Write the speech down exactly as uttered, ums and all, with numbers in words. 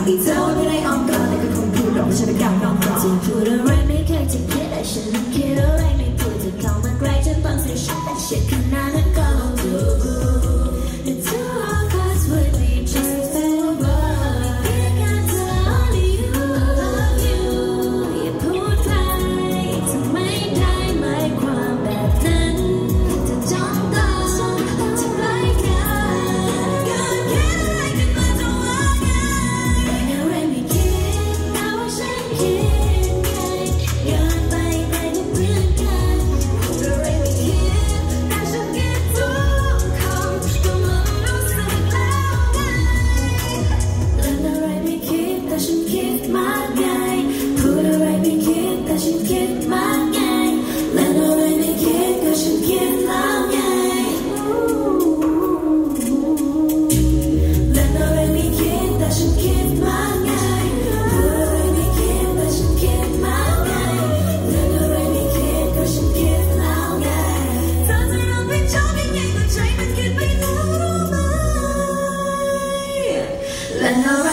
ดีเธอไม่ได้อ้อมกอดแต่ก็คงพูดหรอกว่าฉันเป็นการน้องกอดที่พูดอะไรไม่เคยจะคิดแต่ฉันนั้นคิดอะไรไม่พูดจะเข้ามาใกล้ฉันฟังเสียงฉันแต่เช็ดขนาดนั้นก็ลองดู The two of us would be just over แค่เธอ only you love you อย่าพูดใครจะไม่ได้หมายความแบบนั้นจะจ้องตาจะใกล้กันก็แค่อะไรกันมาจะว่าไงไม่อะไรไม่คิดแต่ว่าฉันคิดไงย้อนไปแต่ก็เหมือนกันพูดอะไรไม่คิดแต่ฉันคิดทุกคำก็มันรู้สึกแล้วไงเล่นอะไรไม่คิดแต่ฉันคิดมากไงพูดอะไรไม่คิดแต่ฉันคิดมากไงเล่นอะไรไม่คิดแต่ฉันคิดแล้วไงเล่นอะไรไม่คิดแต่ฉันคิดมากไงพูดอะไรไม่คิดแต่ฉันคิดมากไงเล่นอะไรไม่คิดแต่ฉันคิดแล้วไงเธอจะรับผิดชอบยังไงก็ใจมันคิดไปแล้วรู้ไหมเล่นอะไร